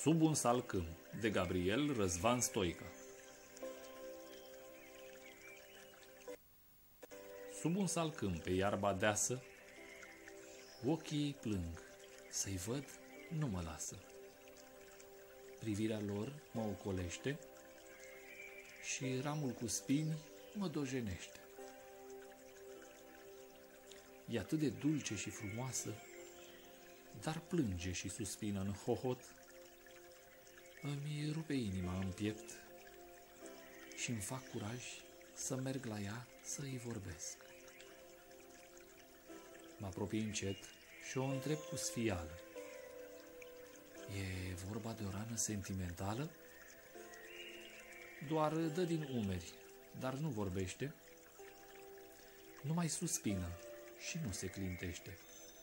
Sub un salcâm, de Gabriel Răzvan Stoica. Sub un salcâm pe iarba deasă, ochii plâng, să-i văd nu mă lasă. Privirea lor mă ocolește și ramul cu spini mă dojenește. E atât de dulce și frumoasă, dar plânge și suspină în hohot. Îmi rupe inima în piept și-mi fac curaj să merg la ea să-i vorbesc. Mă apropii încet și o întreb cu sfială. E vorba de o rană sentimentală? Doar dă din umeri, dar nu vorbește. Nu mai suspină și nu se clintește.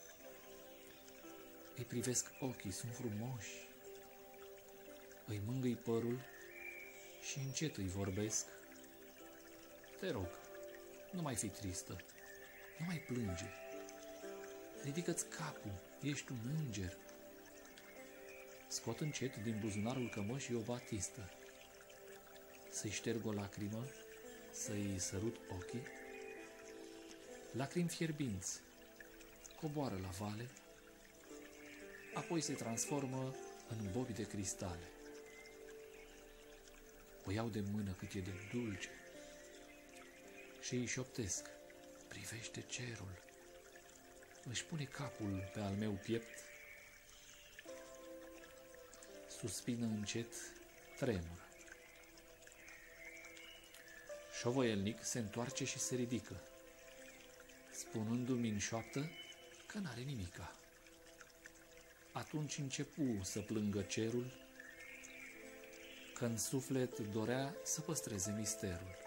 Îi privesc ochii, sunt frumoși. Îi mângâi părul și încet îi vorbesc. Te rog, nu mai fi tristă, nu mai plânge. Ridică-ți capul, ești un înger. Scot încet din buzunarul cămășii o batistă. Să-i șterg o lacrimă, să-i sărut ochii. Lacrimi fierbinți coboară la vale, apoi se transformă în bobi de cristale. O iau de mână cât e de dulce și îi șoptesc, privește cerul. Își pune capul pe al meu piept, suspină încet, tremură. Șovăielnic se întoarce și se ridică, spunându-mi în șoaptă că n-are nimica. Atunci începu să plângă cerul, că în suflet dorea să păstreze misterul.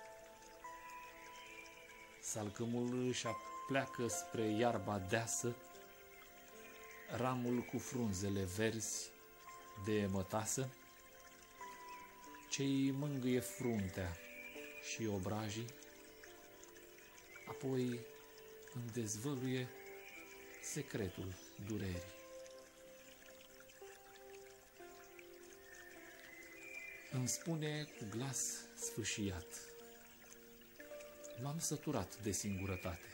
Salcâmul își pleacă spre iarba deasă, ramul cu frunzele verzi de mătasă, ce-i mângâie fruntea și obrajii, apoi îmi dezvăluie secretul durerii. Îmi spune cu glas sfâșiat: m-am săturat de singurătate.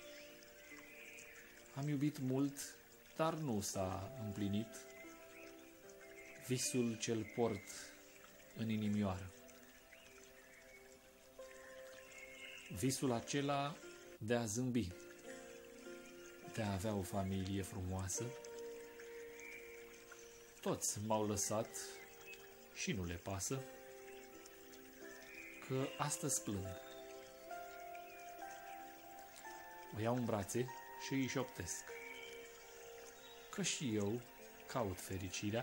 Am iubit mult, dar nu s-a împlinit visul ce-l port în inimioară. Visul acela de a zâmbi, de a avea o familie frumoasă. Toți m-au lăsat și nu le pasă, că astăzi plâng. O iau în brațe și îi șoptesc că și eu caut fericirea,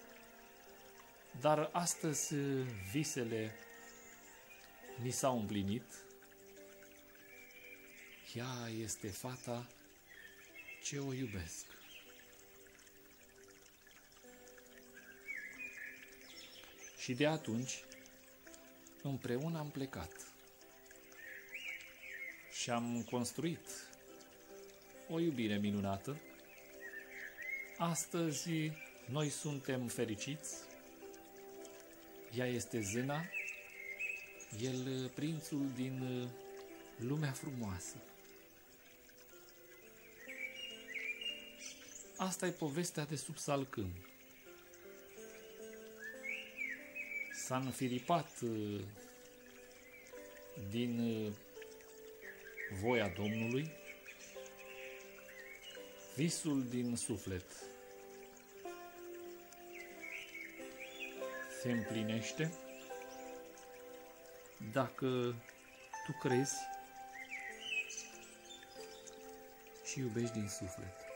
dar astăzi visele mi s-au împlinit. Ea este fata ce o iubesc. Și de atunci împreună am plecat și am construit o iubire minunată. Astăzi noi suntem fericiți. Ea este zâna, el prințul din lumea frumoasă. Asta e povestea de sub salcâm. S-a înfiripat din voia Domnului visul din suflet. Se împlinește dacă tu crezi și iubești din suflet.